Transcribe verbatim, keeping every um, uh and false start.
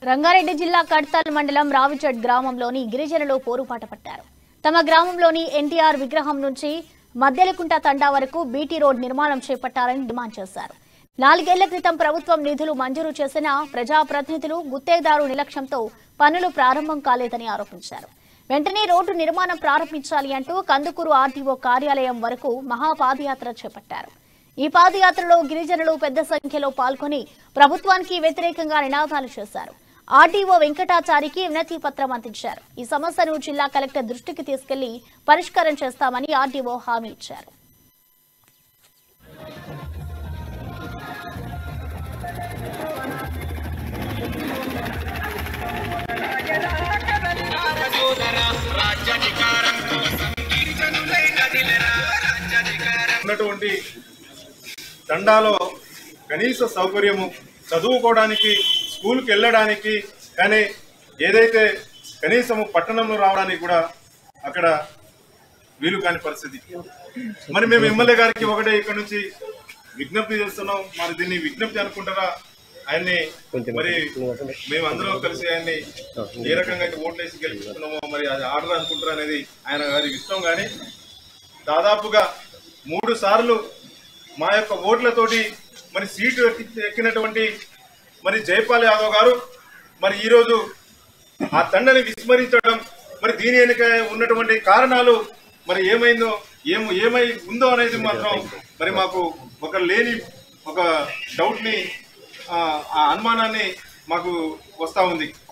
రంగారెడ్డి జిల్లా కడ్తల్ మండలం రావిచడ్ గ్రామంలోని గిరిజనులు పోరుపాట పట్టారు. తమ గ్రామంలోని ఎన్టీఆర్ విగ్రహం నుంచి మద్దెలకుంట తండా వరకు బీటీ రోడ్ నిర్మాణం చేపట్టాలని డిమాండ్ చేశారు. నాలుగేళ్ల క్రితం ప్రభుత్వం నిధులు మంజూరు చేసిన ప్రజాప్రతినిధులు గుత్తేదారు నిర్లక్ష్యంతో పనులు ప్రారంభం కాలేదని ఆరోపించారు. వెంటనే రోడ్డు నిర్మాణం ప్రారంభించాలి అంటూ కందుకూరు ఆర్టీఓ కార్యాలయం వరకు మహాపాదయాత్ర చేపట్టారు. ఈ పాదయాత్రలో గిరిజనులు పెద్ద సంఖ్యలో పాల్గొని ప్రభుత్వానికి వ్యతిరేకంగా నినాదాలు చేశారు. ఆర్డీఓ వెంకటాచారికి వినతి పత్రం అందించారు. ఈ సమస్యను జిల్లా కలెక్టర్ దృష్టికి తీసుకెళ్లి పరిష్కారం చేస్తామని ఆర్డీఓ హామీ ఇచ్చారు. ఉన్నటువంటి తండాలో కనీస సౌకర్యము చదువుకోవడానికి స్కూల్కి వెళ్ళడానికి కానీ ఏదైతే కనీసము పట్టణంలో రావడానికి కూడా అక్కడ వీలు కాని పరిస్థితి. మరి మేము ఎమ్మెల్యే గారికి ఒకటే ఇక్కడ నుంచి విజ్ఞప్తి చేస్తున్నాం. మరి దీన్ని విజ్ఞప్తి అనుకుంటారా? ఆయన్ని మరి మేమందరం కలిసి ఆయన్ని ఏ రకంగా అయితే ఓట్లు వేసి గెలిపిస్తున్నామో మరి అది ఆర్డర్ అనుకుంటారా అనేది ఆయన గారికి ఇష్టం. కానీ దాదాపుగా మూడు సార్లు మా యొక్క ఓట్లతోటి మరి సీటు ఎక్కినటువంటి మరి జైపాల్ యాదవ్ గారు మరి ఈరోజు ఆ తండని విస్మరించడం, మరి దీని వెనుక ఉన్నటువంటి కారణాలు మరి ఏమైందో ఏమో ఏమై ఉందో అనేది మాత్రం మరి మాకు ఒక లేని ఒక డౌట్ ని ఆ అనుమానాన్ని మాకు వస్తా ఉంది.